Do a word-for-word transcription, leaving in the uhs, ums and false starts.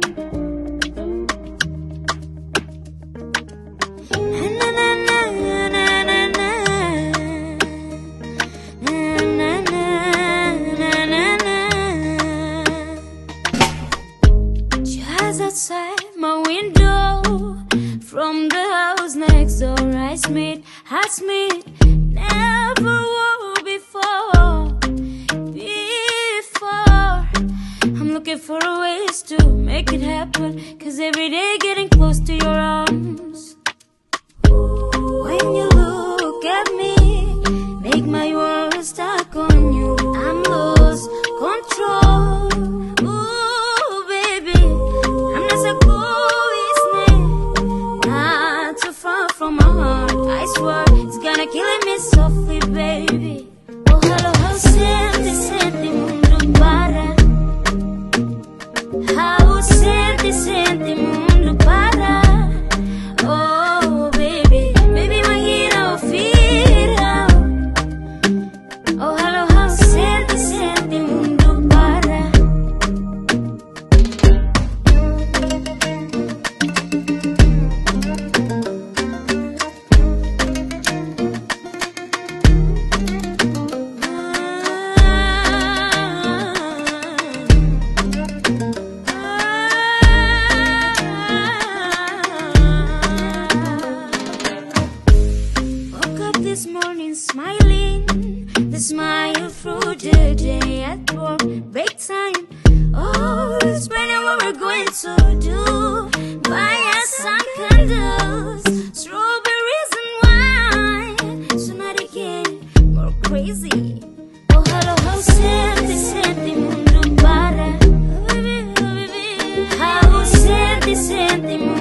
Outside my window, from the house next door, I meet, has meet, never were before, before. I'm looking for ways to make it happen, cause every day getting close to your arms. When you look at me, make my world stuck on you, I'm lost control. I swear it's gonna kill me softly, baby. Oh, hello, how senti, senti mundo para. How senti, senti mundo para. Oh, baby, baby, my hero, feel out. Oh, hello, how senti, senti mundo para. This morning smiling, the smile through the day at work, break time. Oh, it's planning what we're going to do. Buy us some candles, strawberries and wine. Tonight again, more crazy. Oh, hello, how senti, senti mundo para. How senti, senti mundo